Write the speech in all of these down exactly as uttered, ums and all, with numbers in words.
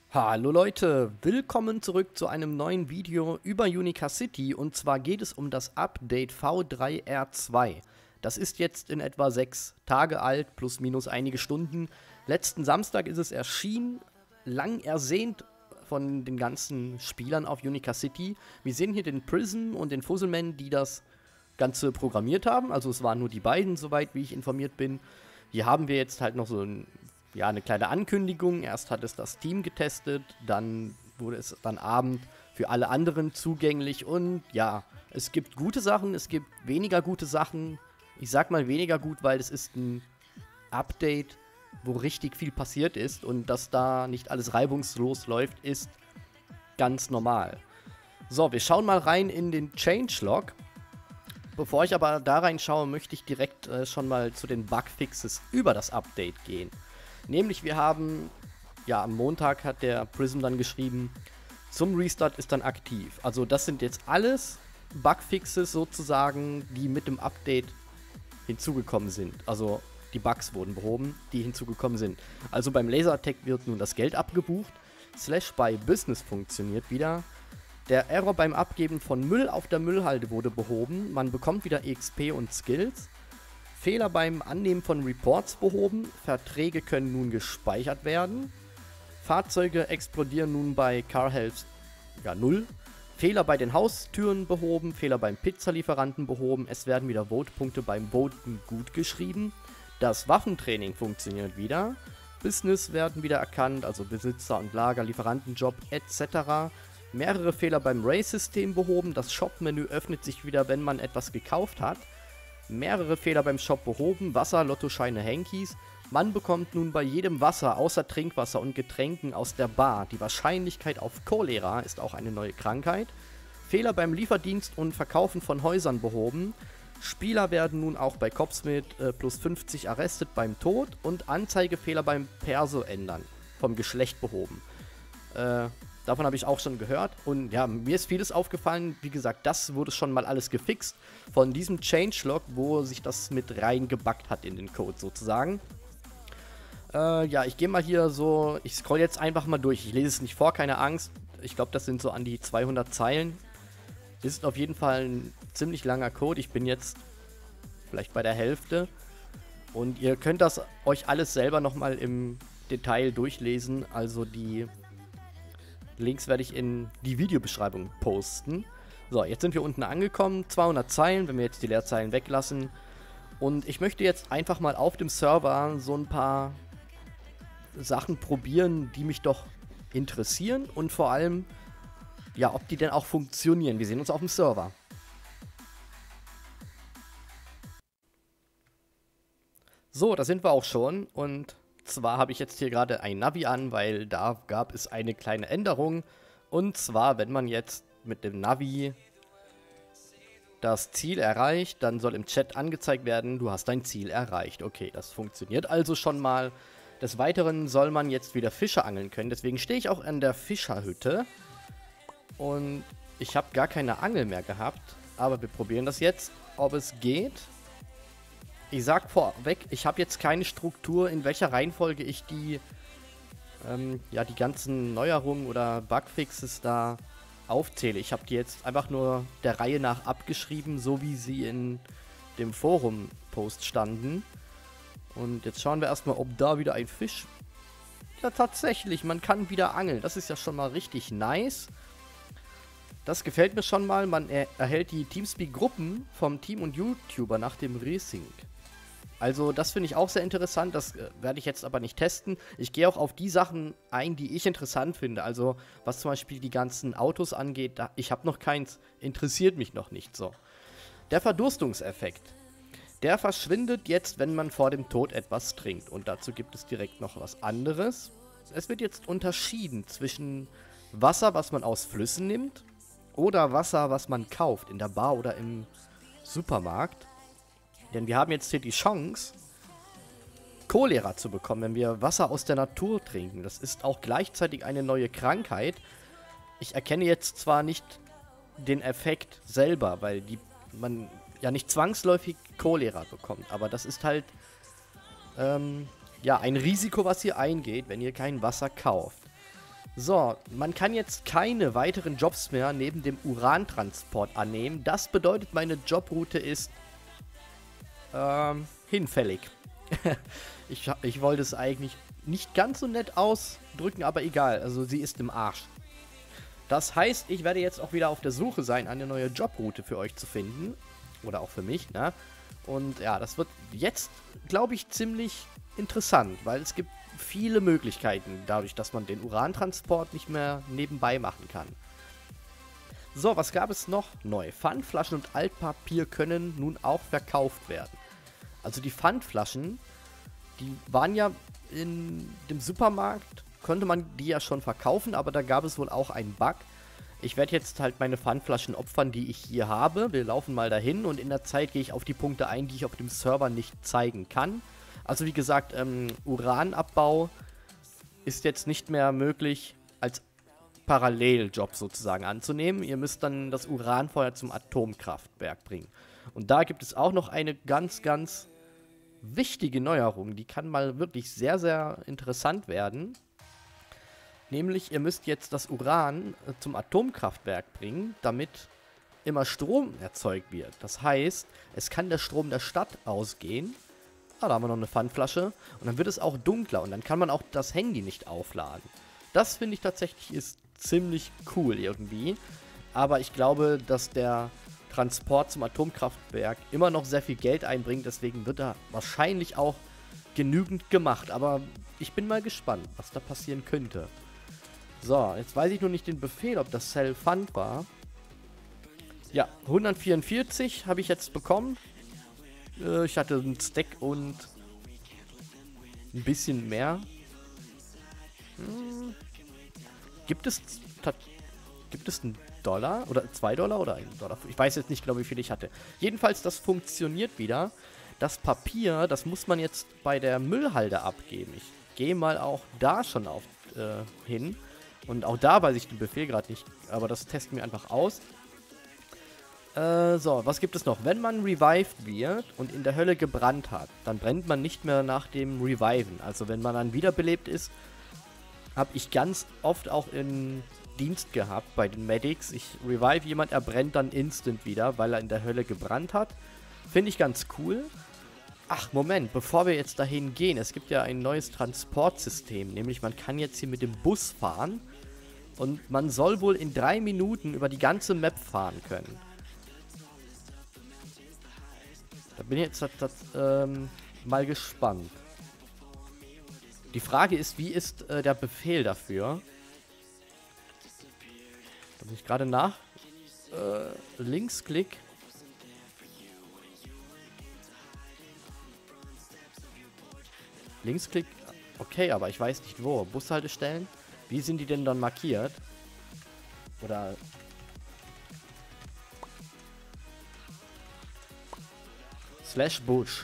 Hallo Leute, willkommen zurück zu einem neuen Video über Unica City, und zwar geht es um das Update V drei R zwei. Das ist jetzt in etwa sechs Tage alt, plus minus einige Stunden. Letzten Samstag ist es erschienen, lang ersehnt von den ganzen Spielern auf Unica City. Wir sehen hier den Prism und den Fusselman, die das Ganze programmiert haben, also es waren nur die beiden, soweit wie ich informiert bin. Hier haben wir jetzt halt noch so ein Ja, eine kleine Ankündigung. Erst hat es das Team getestet, dann wurde es dann Abend für alle anderen zugänglich. Und ja, es gibt gute Sachen, es gibt weniger gute Sachen. Ich sag mal weniger gut, weil es ist ein Update, wo richtig viel passiert ist. Und dass da nicht alles reibungslos läuft, ist ganz normal. So, wir schauen mal rein in den Changelog. Bevor ich aber da reinschaue, möchte ich direkt äh, schon mal zu den Bugfixes über das Update gehen. Nämlich wir haben, ja, am Montag hat der Prism dann geschrieben, zum Restart ist dann aktiv. Also das sind jetzt alles Bugfixes sozusagen, die mit dem Update hinzugekommen sind. Also die Bugs wurden behoben, die hinzugekommen sind. Also beim Lasertag wird nun das Geld abgebucht. Slash by Business funktioniert wieder. Der Error beim Abgeben von Müll auf der Müllhalde wurde behoben. Man bekommt wieder E X P und Skills. Fehler beim Annehmen von Reports behoben. Verträge können nun gespeichert werden. Fahrzeuge explodieren nun bei Car Health ja, null. Fehler bei den Haustüren behoben. Fehler beim Pizzalieferanten behoben. Es werden wieder Vote-Punkte beim Voten gut geschrieben. Das Waffentraining funktioniert wieder. Business werden wieder erkannt, also Besitzer und Lager, Lieferantenjob et cetera. Mehrere Fehler beim Race-System behoben. Das Shop-Menü öffnet sich wieder, wenn man etwas gekauft hat. Mehrere Fehler beim Shop behoben, Wasser, Lottoscheine, Hankies. Man bekommt nun bei jedem Wasser außer Trinkwasser und Getränken aus der Bar. Die Wahrscheinlichkeit auf Cholera ist auch eine neue Krankheit. Fehler beim Lieferdienst und Verkaufen von Häusern behoben. Spieler werden nun auch bei Cops mit äh, plus fünfzig arrestet beim Tod und Anzeigefehler beim Perso ändern. Vom Geschlecht behoben. Äh... Davon habe ich auch schon gehört. Und ja, mir ist vieles aufgefallen. Wie gesagt, das wurde schon mal alles gefixt von diesem Changelog, wo sich das mit reingebackt hat in den Code sozusagen. Äh, ja, ich gehe mal hier so, ich scroll jetzt einfach mal durch. Ich lese es nicht vor, keine Angst. Ich glaube, das sind so an die zweihundert Zeilen. Ist auf jeden Fall ein ziemlich langer Code. Ich bin jetzt vielleicht bei der Hälfte. Und ihr könnt das euch alles selber nochmal im Detail durchlesen. Also die Links werde ich in die Videobeschreibung posten. So, jetzt sind wir unten angekommen. zweihundert Zeilen, wenn wir jetzt die Leerzeilen weglassen. Und ich möchte jetzt einfach mal auf dem Server so ein paar Sachen probieren, die mich doch interessieren. Und vor allem, ja, ob die denn auch funktionieren. Wir sehen uns auf dem Server. So, da sind wir auch schon. Und zwar habe ich jetzt hier gerade ein Navi an, weil da gab es eine kleine Änderung. Und zwar, wenn man jetzt mit dem Navi das Ziel erreicht, dann soll im Chat angezeigt werden, du hast dein Ziel erreicht. Okay, das funktioniert also schon mal. Des Weiteren soll man jetzt wieder Fische angeln können. Deswegen stehe ich auch an der Fischerhütte. Und ich habe gar keine Angel mehr gehabt. Aber wir probieren das jetzt, ob es geht. Ich sag vorweg, ich habe jetzt keine Struktur, in welcher Reihenfolge ich die, ähm, ja, die ganzen Neuerungen oder Bugfixes da aufzähle. Ich habe die jetzt einfach nur der Reihe nach abgeschrieben, so wie sie in dem Forum-Post standen. Und jetzt schauen wir erstmal, ob da wieder ein Fisch... Ja, tatsächlich, man kann wieder angeln. Das ist ja schon mal richtig nice. Das gefällt mir schon mal. Man er erhält die Teamspeak-Gruppen vom Team und YouTuber nach dem Resync. Also das finde ich auch sehr interessant, das äh, werde ich jetzt aber nicht testen. Ich gehe auch auf die Sachen ein, die ich interessant finde. Also was zum Beispiel die ganzen Autos angeht, da, ich habe noch keins, interessiert mich noch nicht so. Der Verdurstungseffekt. Der verschwindet jetzt, wenn man vor dem Tod etwas trinkt. Und dazu gibt es direkt noch was anderes. Es wird jetzt unterschieden zwischen Wasser, was man aus Flüssen nimmt, oder Wasser, was man kauft in der Bar oder im Supermarkt. Denn wir haben jetzt hier die Chance, Cholera zu bekommen, wenn wir Wasser aus der Natur trinken. Das ist auch gleichzeitig eine neue Krankheit. Ich erkenne jetzt zwar nicht den Effekt selber, weil die, man ja nicht zwangsläufig Cholera bekommt. Aber das ist halt ähm, ja, ein Risiko, was ihr eingeht, wenn ihr kein Wasser kauft. So, man kann jetzt keine weiteren Jobs mehr neben dem Urantransport annehmen. Das bedeutet, meine Jobroute ist ähm, hinfällig. ich, ich wollte es eigentlich nicht ganz so nett ausdrücken, aber egal. Also sie ist im Arsch. Das heißt, ich werde jetzt auch wieder auf der Suche sein, eine neue Jobroute für euch zu finden. Oder auch für mich, ne? Und ja, das wird jetzt, glaube ich, ziemlich interessant, weil es gibt viele Möglichkeiten, dadurch, dass man den Urantransport nicht mehr nebenbei machen kann. So, was gab es noch neu? Pfandflaschen und Altpapier können nun auch verkauft werden. Also die Pfandflaschen, die waren ja in dem Supermarkt, konnte man die ja schon verkaufen, aber da gab es wohl auch einen Bug. Ich werde jetzt halt meine Pfandflaschen opfern, die ich hier habe. Wir laufen mal dahin und in der Zeit gehe ich auf die Punkte ein, die ich auf dem Server nicht zeigen kann. Also wie gesagt, ähm, Uranabbau ist jetzt nicht mehr möglich als Paralleljob sozusagen anzunehmen. Ihr müsst dann das Uran vorher zum Atomkraftwerk bringen. Und da gibt es auch noch eine ganz, ganz wichtige Neuerung. Die kann mal wirklich sehr, sehr interessant werden. Nämlich, ihr müsst jetzt das Uran äh, zum Atomkraftwerk bringen, damit immer Strom erzeugt wird. Das heißt, es kann der Strom der Stadt ausgehen. Ah, da haben wir noch eine Pfandflasche. Und dann wird es auch dunkler und dann kann man auch das Handy nicht aufladen. Das finde ich tatsächlich ist ziemlich cool irgendwie. Aber ich glaube, dass der Transport zum Atomkraftwerk immer noch sehr viel Geld einbringt. Deswegen wird da wahrscheinlich auch genügend gemacht. Aber ich bin mal gespannt, was da passieren könnte. So, jetzt weiß ich nur nicht den Befehl, ob das Cell Fund war. Ja, hundertvierundvierzig habe ich jetzt bekommen. Äh, ich hatte einen Stack und ein bisschen mehr. Hm. Gibt es gibt es einen Dollar oder zwei Dollar oder einen Dollar? Ich weiß jetzt nicht genau, wie viel ich hatte. Jedenfalls, das funktioniert wieder. Das Papier, das muss man jetzt bei der Müllhalde abgeben. Ich gehe mal auch da schon auf äh, hin. Und auch da weiß ich den Befehl gerade nicht, aber das testen wir einfach aus. Äh, so, was gibt es noch? Wenn man revived wird und in der Hölle gebrannt hat, dann brennt man nicht mehr nach dem Reviven. Also wenn man dann wiederbelebt ist, habe ich ganz oft auch in Dienst gehabt bei den Medics. Ich revive jemand, er brennt dann instant wieder, weil er in der Hölle gebrannt hat. Finde ich ganz cool. Ach, Moment, bevor wir jetzt dahin gehen, es gibt ja ein neues Transportsystem, nämlich man kann jetzt hier mit dem Bus fahren und man soll wohl in drei Minuten über die ganze Map fahren können. Da bin ich jetzt das, das, ähm, mal gespannt. Die Frage ist, wie ist äh, der Befehl dafür? Da bin ich gerade nach. Äh, Linksklick. Linksklick, okay, aber ich weiß nicht wo. Bushaltestellen? Wie sind die denn dann markiert? Oder... Slash Bush.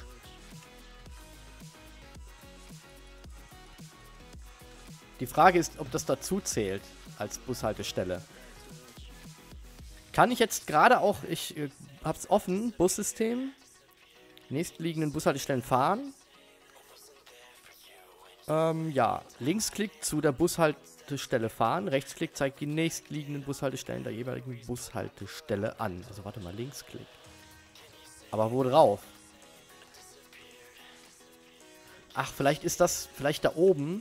Die Frage ist, ob das dazu zählt als Bushaltestelle. Kann ich jetzt gerade auch, ich äh, hab's offen, Bussystem, nächstliegenden Bushaltestellen fahren. Ähm, ja, Linksklick zu der Bushaltestelle fahren, Rechtsklick zeigt die nächstliegenden Bushaltestellen der jeweiligen Bushaltestelle an. Also warte mal, Linksklick. Aber wo drauf? Ach, vielleicht ist das, vielleicht da oben.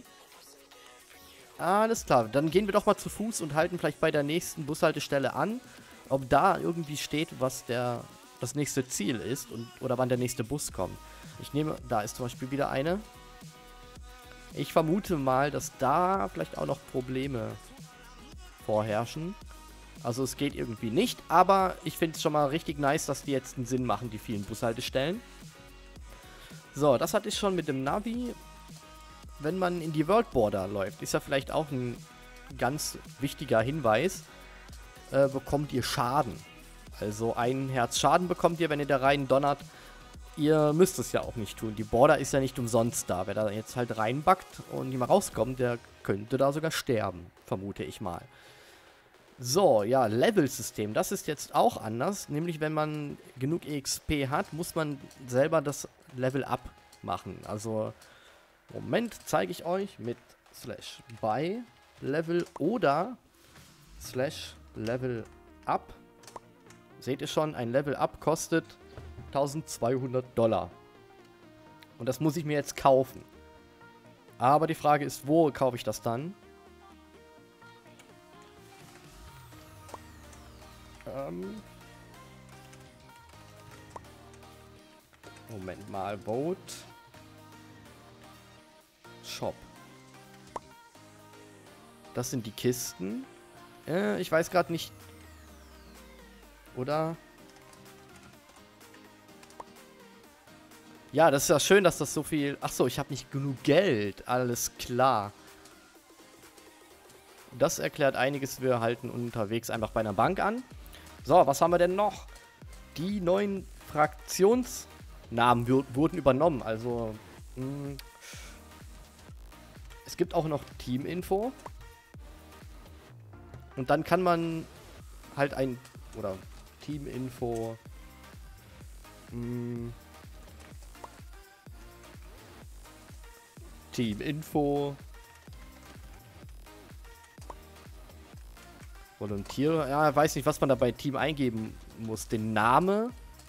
Alles klar, dann gehen wir doch mal zu Fuß und halten vielleicht bei der nächsten Bushaltestelle an, ob da irgendwie steht, was der das nächste Ziel ist und oder wann der nächste Bus kommt. Ich nehme, da ist zum Beispiel wieder eine. Ich vermute mal, dass da vielleicht auch noch Probleme vorherrschen. Also es geht irgendwie nicht, aber ich finde es schon mal richtig nice, dass die jetzt einen Sinn machen, die vielen Bushaltestellen. So, das hatte ich schon mit dem Navi. Wenn man in die World Border läuft, ist ja vielleicht auch ein ganz wichtiger Hinweis, äh, bekommt ihr Schaden. Also ein Herz Schaden bekommt ihr, wenn ihr da rein donnert. Ihr müsst es ja auch nicht tun. Die Border ist ja nicht umsonst da. Wer da jetzt halt reinbackt und nicht mal rauskommt, der könnte da sogar sterben, vermute ich mal. So, ja, Level-System, das ist jetzt auch anders. Nämlich, wenn man genug E X P hat, muss man selber das Level-Up machen. Also, Moment, zeige ich euch mit Slash Buy. Level oder slash Level Up. Seht ihr schon, ein Level Up kostet eintausendzweihundert Dollar. Und das muss ich mir jetzt kaufen. Aber die Frage ist, wo kaufe ich das dann? Ähm Moment mal, Vote. Shop. Das sind die Kisten. Äh, ich weiß gerade nicht. Oder? Ja, das ist ja schön, dass das so viel... Achso, ich habe nicht genug Geld. Alles klar. Das erklärt einiges. Wir halten unterwegs einfach bei einer Bank an. So, was haben wir denn noch? Die neuen Fraktionsnamen wurden übernommen. Also, mh, es gibt auch noch Teaminfo. Und dann kann man halt ein... Oder Teaminfo... Mh, Teaminfo. Volontiere. Ja, weiß nicht, was man da bei Team eingeben muss. Den Namen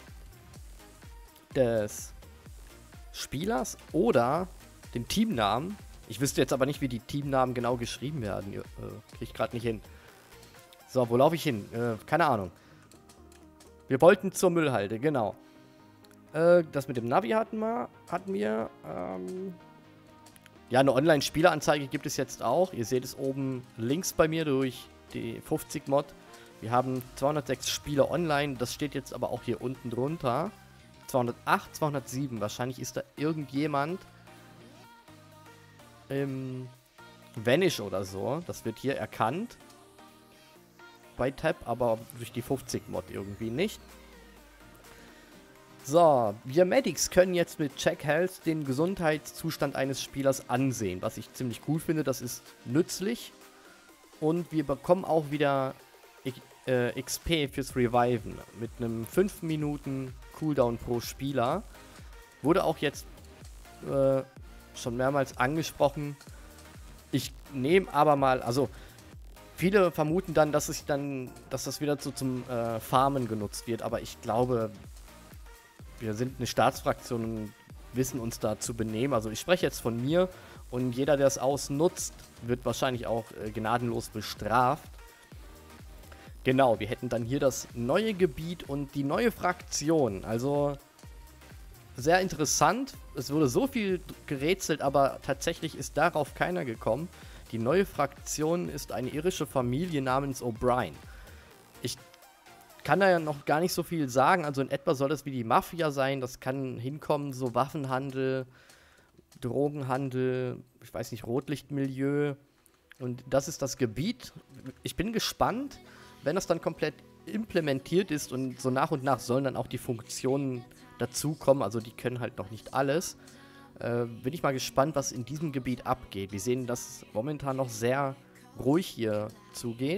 des Spielers oder den Teamnamen. Ich wüsste jetzt aber nicht, wie die Teamnamen genau geschrieben werden. Äh, Krieg ich gerade nicht hin. So, wo laufe ich hin? Äh, keine Ahnung. Wir wollten zur Müllhalde, genau. Äh, das mit dem Navi hatten wir. Hatten wir. Ähm Ja, eine Online-Spieleranzeige gibt es jetzt auch. Ihr seht es oben links bei mir durch die fünfzig Mod. Wir haben zweihundertsechs Spiele online. Das steht jetzt aber auch hier unten drunter. zweihundertacht, zweihundertsieben. Wahrscheinlich ist da irgendjemand im Vanish oder so. Das wird hier erkannt. Bei Tab, aber durch die fünfzig Mod irgendwie nicht. So, wir Medics können jetzt mit Check Health den Gesundheitszustand eines Spielers ansehen, was ich ziemlich cool finde, das ist nützlich. Und wir bekommen auch wieder äh, X P fürs Reviven mit einem fünf Minuten Cooldown pro Spieler. Wurde auch jetzt äh, schon mehrmals angesprochen. Ich nehme aber mal, also viele vermuten dann, dass es dann, dass das wieder so zum äh, Farmen genutzt wird, aber ich glaube... Wir sind eine Staatsfraktion und wissen uns da zu benehmen. Also ich spreche jetzt von mir und jeder, der es ausnutzt, wird wahrscheinlich auch äh, gnadenlos bestraft. Genau, wir hätten dann hier das neue Gebiet und die neue Fraktion. Also sehr interessant. Es wurde so viel gerätselt, aber tatsächlich ist darauf keiner gekommen. Die neue Fraktion ist eine irische Familie namens O'Brien. Ich kann da ja noch gar nicht so viel sagen. Also in etwa soll das wie die Mafia sein. Das kann hinkommen, so Waffenhandel, Drogenhandel, ich weiß nicht, Rotlichtmilieu. Und das ist das Gebiet. Ich bin gespannt, wenn das dann komplett implementiert ist und so nach und nach sollen dann auch die Funktionen dazukommen. Also die können halt noch nicht alles. Äh, bin ich mal gespannt, was in diesem Gebiet abgeht. Wir sehen, dass es momentan noch sehr ruhig hier zugeht.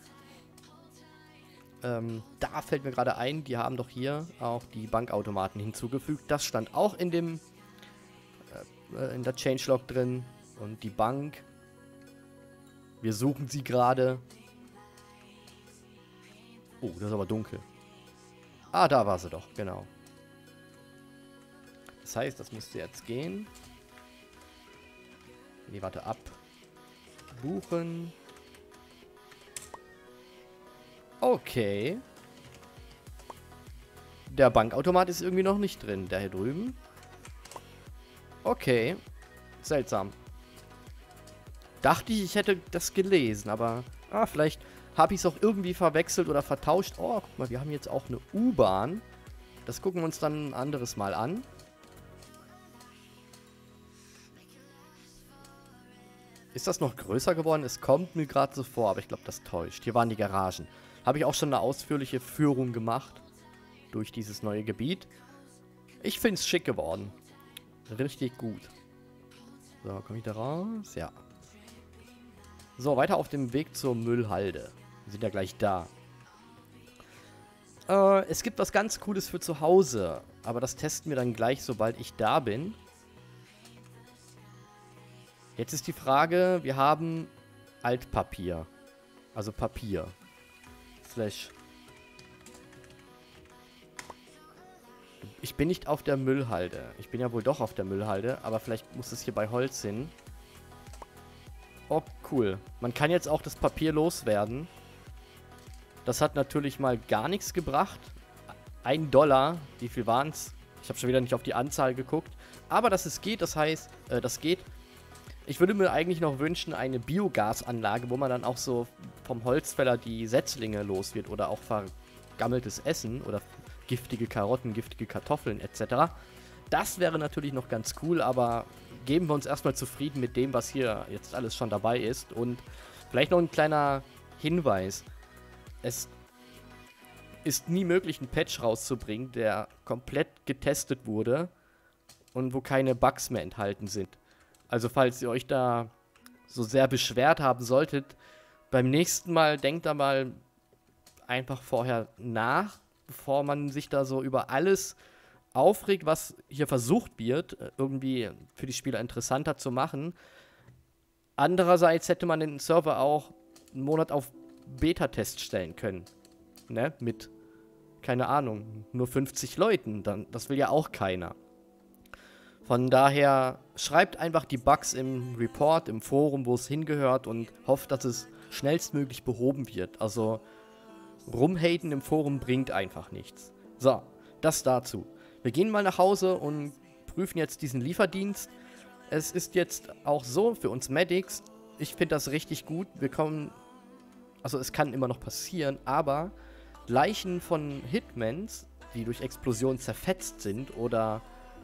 Ähm, da fällt mir gerade ein, die haben doch hier auch die Bankautomaten hinzugefügt. Das stand auch in dem äh, in der Changelog drin. Und die Bank. Wir suchen sie gerade. Oh, das ist aber dunkel. Ah, da war sie doch, genau. Das heißt, das müsste jetzt gehen. Nee, warte, ab. Buchen. Okay. Der Bankautomat ist irgendwie noch nicht drin. Der hier drüben. Okay. Seltsam. Dachte ich, ich hätte das gelesen, aber ah, vielleicht habe ich es auch irgendwie verwechselt oder vertauscht. Oh, guck mal, wir haben jetzt auch eine U-Bahn. Das gucken wir uns dann ein anderes Mal an. Ist das noch größer geworden? Es kommt mir gerade so vor, aber ich glaube, das täuscht. Hier waren die Garagen. Habe ich auch schon eine ausführliche Führung gemacht durch dieses neue Gebiet. Ich finde es schick geworden. Richtig gut. So, komme ich da raus? Ja. So, weiter auf dem Weg zur Müllhalde. Wir sind ja gleich da. Äh, es gibt was ganz Cooles für zu Hause. Aber das testen wir dann gleich, sobald ich da bin. Jetzt ist die Frage, wir haben Altpapier. Also Papier. Slash. Ich bin nicht auf der Müllhalde. Ich bin ja wohl doch auf der Müllhalde, aber vielleicht muss es hier bei Holz hin. Oh, cool. Man kann jetzt auch das Papier loswerden. Das hat natürlich mal gar nichts gebracht. Ein Dollar. Wie viel waren es? Ich habe schon wieder nicht auf die Anzahl geguckt. Aber dass es geht, das heißt, äh, das geht. Ich würde mir eigentlich noch wünschen, eine Biogasanlage, wo man dann auch so vom Holzfäller die Setzlinge los wird oder auch vergammeltes Essen oder giftige Karotten, giftige Kartoffeln et cetera. Das wäre natürlich noch ganz cool, aber geben wir uns erstmal zufrieden mit dem, was hier jetzt alles schon dabei ist. Und vielleicht noch ein kleiner Hinweis. Es ist nie möglich, einen Patch rauszubringen, der komplett getestet wurde und wo keine Bugs mehr enthalten sind. Also falls ihr euch da so sehr beschwert haben solltet, beim nächsten Mal denkt da mal einfach vorher nach, bevor man sich da so über alles aufregt, was hier versucht wird, irgendwie für die Spieler interessanter zu machen. Andererseits hätte man den Server auch einen Monat auf Beta-Test stellen können. Ne? Mit, keine Ahnung, nur fünfzig Leuten. Dann, das will ja auch keiner. Von daher schreibt einfach die Bugs im Report, im Forum, wo es hingehört und hofft, dass es schnellstmöglich behoben wird. Also rumhaten im Forum bringt einfach nichts. So, das dazu. Wir gehen mal nach Hause und prüfen jetzt diesen Lieferdienst. Es ist jetzt auch so für uns Medics, ich finde das richtig gut. Wir kommen, also es kann immer noch passieren, aber Leichen von Hitmans, die durch Explosionen zerfetzt sind oder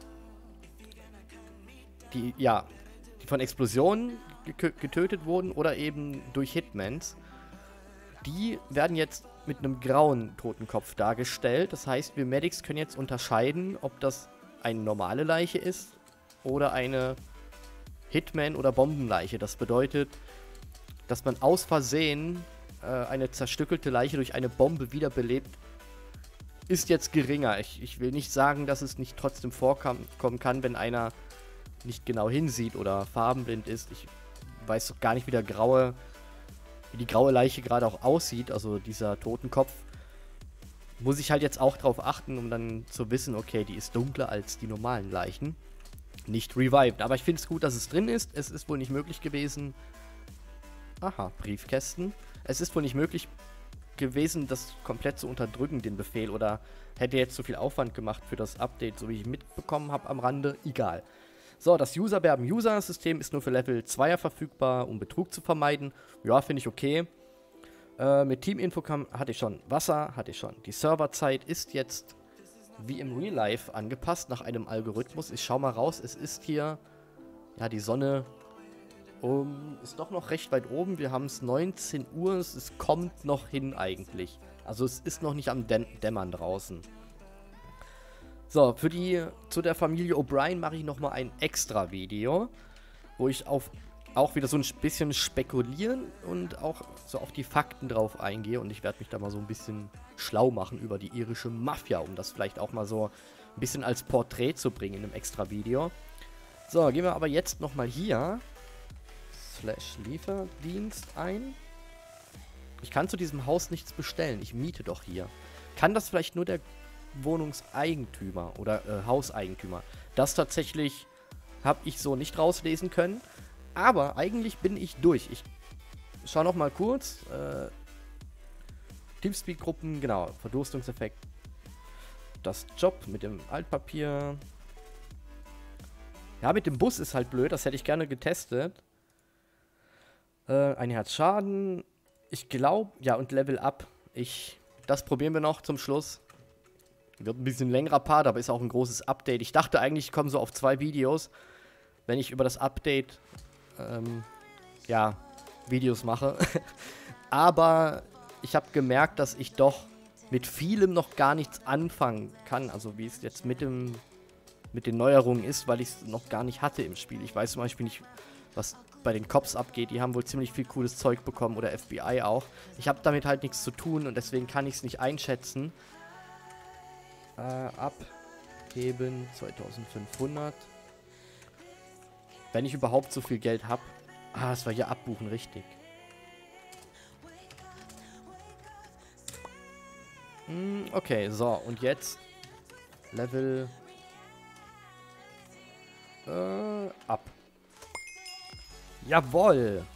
die, ja, die von Explosionen getötet wurden oder eben durch Hitmans, die werden jetzt mit einem grauen Totenkopf dargestellt. Das heißt, wir Medics können jetzt unterscheiden, ob das eine normale Leiche ist oder eine Hitman- oder Bombenleiche. Das bedeutet, dass man aus Versehen äh, eine zerstückelte Leiche durch eine Bombe wiederbelebt, ist jetzt geringer. Ich, ich will nicht sagen, dass es nicht trotzdem vorkommen kann, wenn einer nicht genau hinsieht oder farbenblind ist. Ich weiß doch gar nicht, wie der graue wie die graue Leiche gerade auch aussieht, also dieser Totenkopf, muss ich halt jetzt auch drauf achten, um dann zu wissen, okay, die ist dunkler als die normalen Leichen. Nicht revived, aber ich finde es gut, dass es drin ist. Es ist wohl nicht möglich gewesen. Aha, Briefkästen. Es ist wohl nicht möglich gewesen, das komplett zu unterdrücken, den Befehl, oder hätte jetzt zu viel Aufwand gemacht für das Update, so wie ich mitbekommen habe am Rande. Egal. So, das User-Berben-User-System ist nur für Level zweier verfügbar, um Betrug zu vermeiden. Ja, finde ich okay. Äh, mit Team-Info hatte ich schon. Wasser hatte ich schon. Die Serverzeit ist jetzt wie im Real Life angepasst nach einem Algorithmus. Ich schau mal raus. Es ist hier, ja, die Sonne um, ist doch noch recht weit oben. Wir haben es neunzehn Uhr. Es kommt noch hin eigentlich. Also es ist noch nicht am Däm Dämmern draußen. So, für die, zu der Familie O'Brien mache ich nochmal ein extra Video, wo ich auf, auch wieder so ein bisschen spekulieren und auch so auf die Fakten drauf eingehe. Und ich werde mich da mal so ein bisschen schlau machen über die irische Mafia, um das vielleicht auch mal so ein bisschen als Porträt zu bringen in einem extra Video. So, gehen wir aber jetzt nochmal hier, slash Lieferdienst ein. Ich kann zu diesem Haus nichts bestellen, ich miete doch hier. Kann das vielleicht nur der Wohnungseigentümer oder äh, Hauseigentümer? Das tatsächlich habe ich so nicht rauslesen können. Aber eigentlich bin ich durch. Ich schaue noch mal kurz. Äh, Teamspeak-Gruppen, genau. Verdurstungseffekt. Das Job mit dem Altpapier. Ja, mit dem Bus ist halt blöd. Das hätte ich gerne getestet. Äh, ein Herz Schaden. Ich glaube, ja, und Level Up. Ich, das probieren wir noch zum Schluss. Wird ein bisschen längerer Part, aber ist auch ein großes Update. Ich dachte eigentlich, ich komme so auf zwei Videos, wenn ich über das Update, ähm, ja, Videos mache. Aber ich habe gemerkt, dass ich doch mit vielem noch gar nichts anfangen kann. Also wie es jetzt mit dem, mit den Neuerungen ist, weil ich es noch gar nicht hatte im Spiel. Ich weiß zum Beispiel nicht, was bei den Cops abgeht. Die haben wohl ziemlich viel cooles Zeug bekommen oder F B I auch. Ich habe damit halt nichts zu tun und deswegen kann ich es nicht einschätzen. Äh, abheben zweitausendfünfhundert. Wenn ich überhaupt so viel Geld habe. Ah, das war hier abbuchen, richtig. Mm, okay, so, und jetzt Level äh, ab. Jawohl.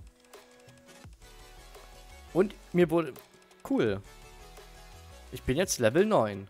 Und mir wurde... Cool. Ich bin jetzt Level neun.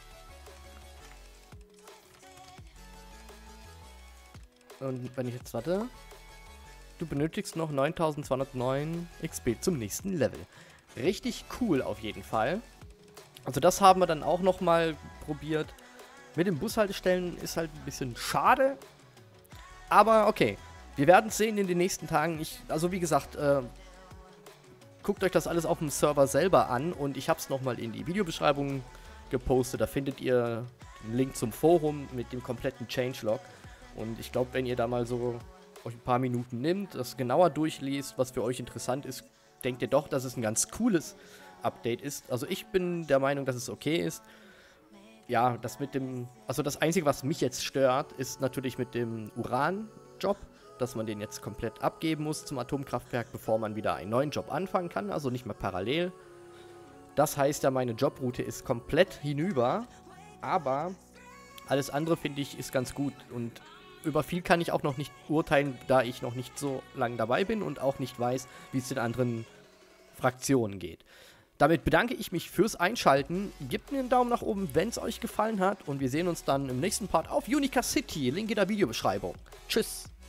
Und wenn ich jetzt warte... Du benötigst noch neuntausendzweihundertneun X P zum nächsten Level. Richtig cool auf jeden Fall. Also das haben wir dann auch nochmal probiert. Mit den Bushaltestellen ist halt ein bisschen schade. Aber okay. Wir werden es sehen in den nächsten Tagen. Ich, also wie gesagt, äh, guckt euch das alles auf dem Server selber an. Und ich habe es nochmal in die Videobeschreibung gepostet. Da findet ihr einen Link zum Forum mit dem kompletten Changelog. Und ich glaube, wenn ihr da mal so euch ein paar Minuten nimmt, das genauer durchliest, was für euch interessant ist, denkt ihr doch, dass es ein ganz cooles Update ist. Also ich bin der Meinung, dass es okay ist. Ja, das mit dem, also das Einzige, was mich jetzt stört, ist natürlich mit dem Uran-Job, dass man den jetzt komplett abgeben muss zum Atomkraftwerk, bevor man wieder einen neuen Job anfangen kann, also nicht mehr parallel. Das heißt ja, meine Jobroute ist komplett hinüber, aber alles andere, finde ich, ist ganz gut und über viel kann ich auch noch nicht urteilen, da ich noch nicht so lange dabei bin und auch nicht weiß, wie es den anderen Fraktionen geht. Damit bedanke ich mich fürs Einschalten. Gebt mir einen Daumen nach oben, wenn es euch gefallen hat. Und wir sehen uns dann im nächsten Part auf Unica City. Link in der Videobeschreibung. Tschüss.